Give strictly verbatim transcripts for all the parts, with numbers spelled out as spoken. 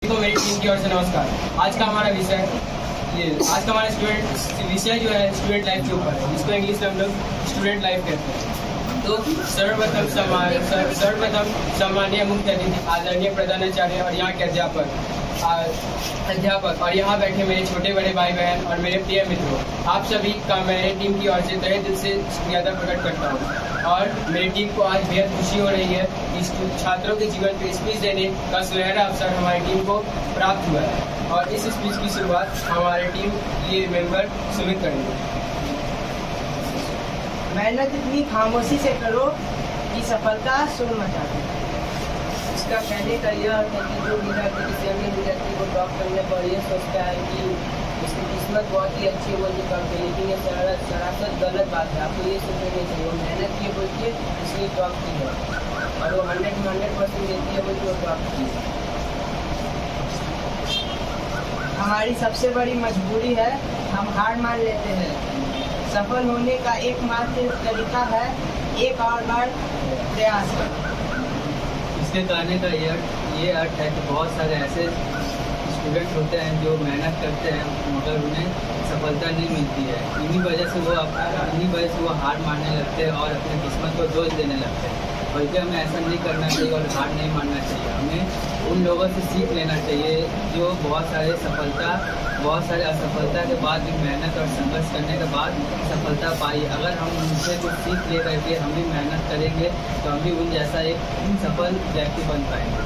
तो मेरी टीम की ओर से नमस्कार। आज का हमारा विषय ये आज का हमारा स्टूडेंट विषय जो है स्टूडेंट लाइफ के ऊपर है, जिसको इंग्लिश में हम लोग स्टूडेंट लाइफ कहते हैं। तो सर्वप्रथम सम्मान सर्वप्रथम सम्मानीय मुख्य अतिथि आदरणीय प्रधानाचार्य और यहाँ के अध्यापक अध्यापक और यहाँ बैठे मेरे छोटे बड़े भाई बहन और मेरे प्रिय मित्रों, आप सभी का मेरे टीम की ओर से तहे दिल से ज्यादा प्रकट करता हूँ। और मेरी टीम को आज बेहद खुशी हो रही है इस छात्रों के जीवन पे स्पीच देने का सुनहरा अवसर हमारी टीम को प्राप्त हुआ है। और इस स्पीच की शुरुआत हमारे टीम के मेंबर सुमित करेंगे। मेहनत इतनी खामोशी से करो कि सफलता शोर मचा दे। इसका कहने का यह है कि जो विद्यार्थी किसी अन्य विद्यार्थी को टॉप करने पर यह सोचता है कि उसकी किस्मत बहुत ही अच्छी है, वो नहीं करते, लेकिन ये सरासर गलत बात है। आपको ये सोचना नहीं चाहिए। वो मेहनत की बोल के इसलिए टॉप की है और वो हंड्रेड में हंड्रेड परसेंट देती है बोल के वो टॉप की है। हमारी सबसे बड़ी मजबूरी है हम हार मान लेते हैं। सफल होने का एकमात्र तरीका है एक और बार प्रयास करना। इसके कहने का ये ये अर्थ है कि बहुत सारे ऐसे स्टूडेंट होते हैं जो मेहनत करते हैं मगर उन्हें सफलता नहीं मिलती है। इन्हीं वजह से वो इन्हीं वजह से वो हार मानने लगते हैं और अपनी किस्मत को दोष देने लगते हैं। बल्कि हमें ऐसा नहीं करना चाहिए और हार नहीं मानना चाहिए। हमें उन लोगों से सीख लेना चाहिए जो बहुत सारे सफलता बहुत सारे असफलता के बाद भी मेहनत और संघर्ष करने के बाद सफलता पाई। अगर हम उनसे कुछ सीख ले करके हम भी मेहनत करेंगे तो हम भी उन जैसा एक सफल व्यक्ति बन पाएंगे।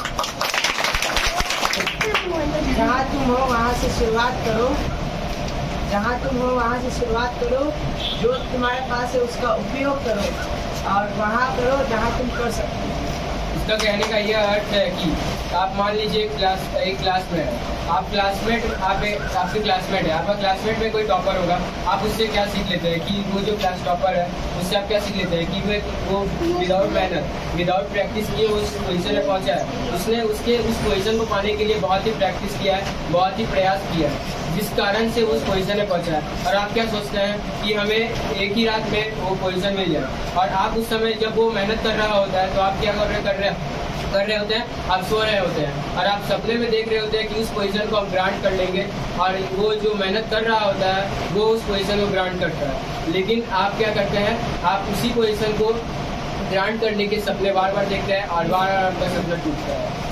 जहाँ तुम हो वहाँ से शुरुआत करो जहाँ तुम हो वहाँ से शुरुआत करो जो तुम्हारे पास है उसका उपयोग करो और वहाँ करो जहाँ तुम कर सकते हो। इसका कहने का यह अर्थ है कि आप मान लीजिए क्लास एक क्लास में है, आप क्लासमेट आप एक आपके क्लासमेट है, आपका क्लासमेट में कोई टॉपर होगा, आप उससे क्या सीख लेते हैं कि वो जो क्लास टॉपर है उससे आप क्या सीख लेते हैं कि वो वो विदाउट मेहनत विदाउट प्रैक्टिस किए उस पोजीशन में पहुंचा है। उसने उसके उस पोजीशन को पाने के लिए बहुत ही प्रैक्टिस किया है, बहुत ही प्रयास किया है, जिस कारण से उस पोजीशन में पहुंचा है। और आप क्या सोचते हैं कि हमें एक ही रात में वो पोजीशन मिल जाए। और आप उस समय जब वो मेहनत कर रहा होता है तो आप क्या कर रहे कर रहे कर रहे होते हैं, आप सो रहे होते हैं और आप सपने में देख रहे होते हैं कि उस पोजीशन को हम ग्रांट कर लेंगे। और वो जो मेहनत कर रहा होता है वो उस पोजीशन को ग्रांट करता है, लेकिन आप क्या करते हैं, आप उसी पोजीशन को ग्रांट करने के सपने बार बार देखते हैं और बार बार आपका सपना टूटता है।